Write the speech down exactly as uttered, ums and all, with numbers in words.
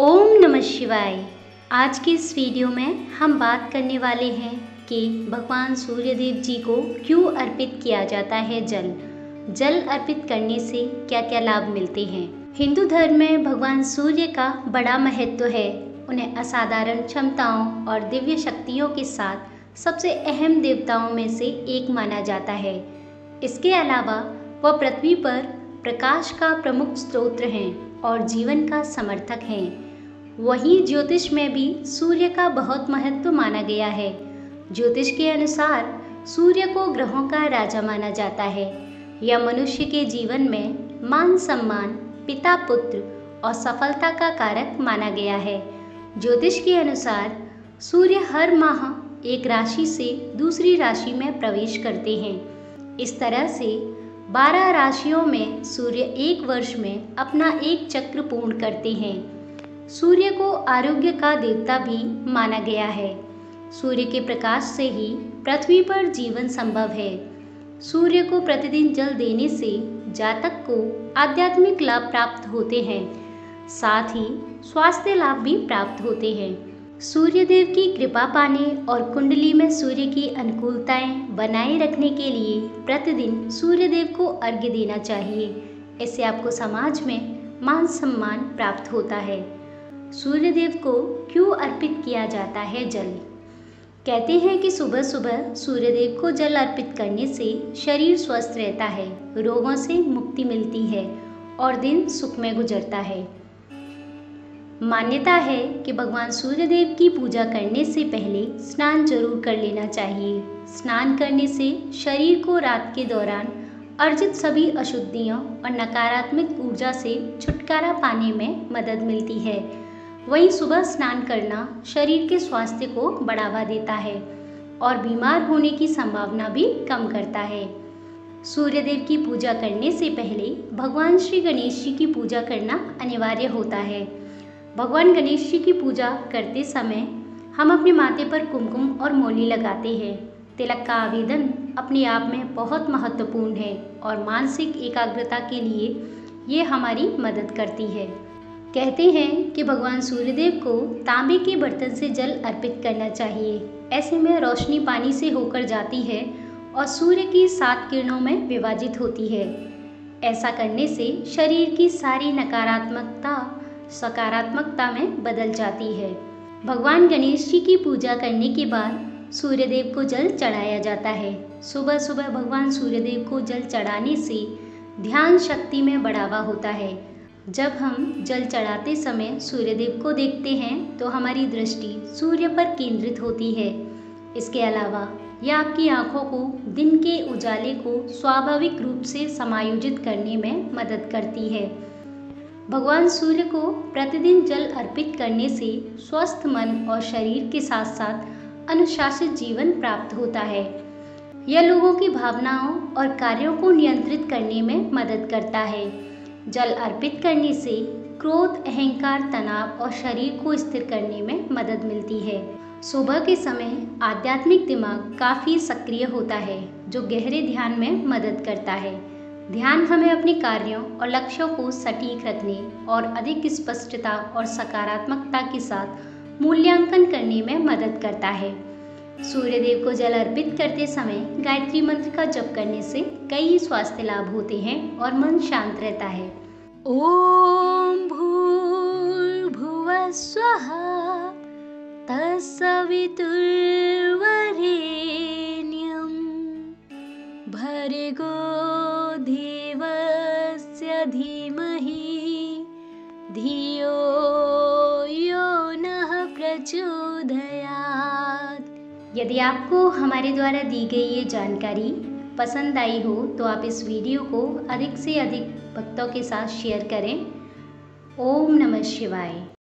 ओम नमः शिवाय। आज की इस वीडियो में हम बात करने वाले हैं कि भगवान सूर्यदेव जी को क्यों अर्पित किया जाता है जल जल अर्पित करने से क्या क्या लाभ मिलते हैं। हिंदू धर्म में भगवान सूर्य का बड़ा महत्व है। उन्हें असाधारण क्षमताओं और दिव्य शक्तियों के साथ सबसे अहम देवताओं में से एक माना जाता है। इसके अलावा वह पृथ्वी पर प्रकाश का प्रमुख स्रोत हैं और जीवन का समर्थक हैं। वहीं ज्योतिष में भी सूर्य का बहुत महत्व माना गया है। ज्योतिष के अनुसार सूर्य को ग्रहों का राजा माना जाता है। यह मनुष्य के जीवन में मान सम्मान, पिता पुत्र और सफलता का कारक माना गया है। ज्योतिष के अनुसार सूर्य हर माह एक राशि से दूसरी राशि में प्रवेश करते हैं। इस तरह से बारह राशियों में सूर्य एक वर्ष में अपना एक चक्र पूर्ण करते हैं। सूर्य को आरोग्य का देवता भी माना गया है। सूर्य के प्रकाश से ही पृथ्वी पर जीवन संभव है। सूर्य को प्रतिदिन जल देने से जातक को आध्यात्मिक लाभ प्राप्त होते हैं, साथ ही स्वास्थ्य लाभ भी प्राप्त होते हैं। सूर्यदेव की कृपा पाने और कुंडली में सूर्य की अनुकूलताएं बनाए रखने के लिए प्रतिदिन सूर्यदेव को अर्घ्य देना चाहिए। इससे आपको समाज में मान सम्मान प्राप्त होता है। सूर्यदेव को क्यों अर्पित किया जाता है जल? कहते हैं कि सुबह सुबह सूर्यदेव को जल अर्पित करने से शरीर स्वस्थ रहता है, रोगों से मुक्ति मिलती है और दिन सुख में गुजरता है। मान्यता है कि भगवान सूर्यदेव की पूजा करने से पहले स्नान जरूर कर लेना चाहिए। स्नान करने से शरीर को रात के दौरान अर्जित सभी अशुद्धियों और नकारात्मक ऊर्जा से छुटकारा पाने में मदद मिलती है। वहीं सुबह स्नान करना शरीर के स्वास्थ्य को बढ़ावा देता है और बीमार होने की संभावना भी कम करता है। सूर्यदेव की पूजा करने से पहले भगवान श्री गणेश जी की पूजा करना अनिवार्य होता है। भगवान गणेश जी की पूजा करते समय हम अपने माथे पर कुमकुम और मौली लगाते हैं। तिलक का आवेदन अपने आप में बहुत महत्वपूर्ण है और मानसिक एकाग्रता के लिए ये हमारी मदद करती है। कहते हैं कि भगवान सूर्यदेव को तांबे के बर्तन से जल अर्पित करना चाहिए। ऐसे में रोशनी पानी से होकर जाती है और सूर्य की सात किरणों में विभाजित होती है। ऐसा करने से शरीर की सारी नकारात्मकता सकारात्मकता में बदल जाती है। भगवान गणेश जी की पूजा करने के बाद सूर्यदेव को जल चढ़ाया जाता है। सुबह सुबह भगवान सूर्यदेव को जल चढ़ाने से ध्यान शक्ति में बढ़ावा होता है। जब हम जल चढ़ाते समय सूर्यदेव को देखते हैं तो हमारी दृष्टि सूर्य पर केंद्रित होती है। इसके अलावा यह आपकी आंखों को दिन के उजाले को स्वाभाविक रूप से समायोजित करने में मदद करती है। भगवान सूर्य को प्रतिदिन जल अर्पित करने से स्वस्थ मन और शरीर के साथ साथ अनुशासित जीवन प्राप्त होता है। यह लोगों की भावनाओं और कार्यों को नियंत्रित करने में मदद करता है। जल अर्पित करने से क्रोध, अहंकार, तनाव और शरीर को स्थिर करने में मदद मिलती है। सुबह के समय आध्यात्मिक दिमाग काफ़ी सक्रिय होता है, जो गहरे ध्यान में मदद करता है। ध्यान हमें अपने कार्यों और लक्ष्यों को सटीक रखने और अधिक स्पष्टता और सकारात्मकता के साथ मूल्यांकन करने में मदद करता है। सूर्यदेव को जल अर्पित करते समय गायत्री मंत्र का जप करने से कई स्वास्थ्य लाभ होते हैं और मन शांत रहता है। ओम भूर्भुवः स्वः तत्सवितुर्वरेण्यं भर्गो देवस्य धीमहि धियो यो नः प्रचोदयात्। यदि आपको हमारे द्वारा दी गई ये जानकारी पसंद आई हो तो आप इस वीडियो को अधिक से अधिक भक्तों के साथ शेयर करें। ओम नमः शिवाय।